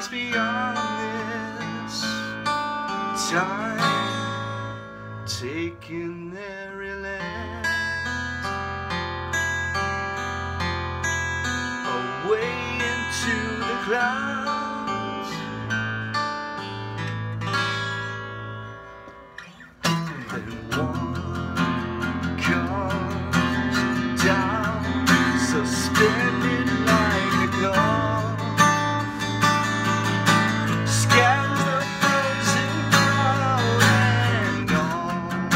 lies beyond this time, taking every land away into the clouds. Then one comes down, suspended like a cloud, scans the frozen crowd and gone.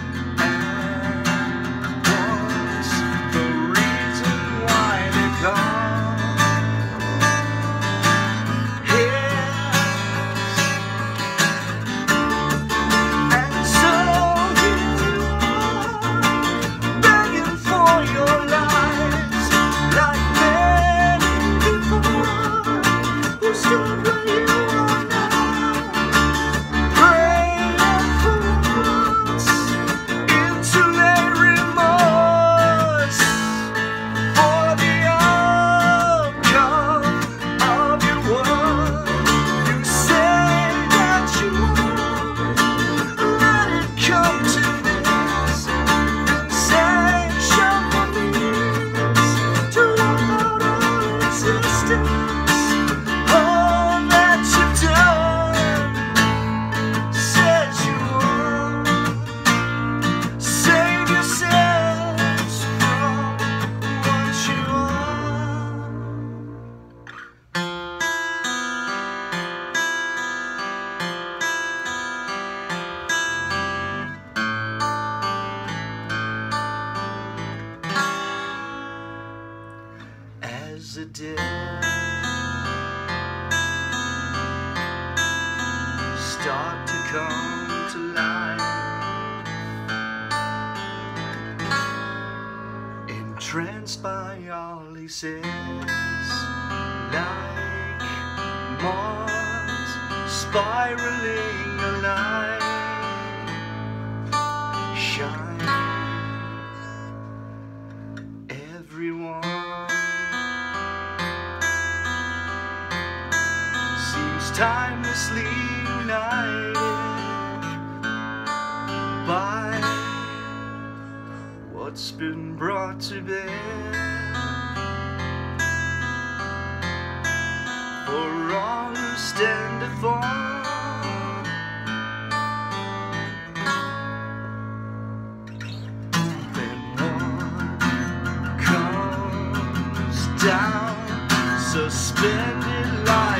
And once the reason why they come. As the dead start to come to life, entranced by all he says, like Mars spiraling alive, shine everyone. Timelessly united by what's been brought to bear, for all who stand to fall. Then one comes down, suspended like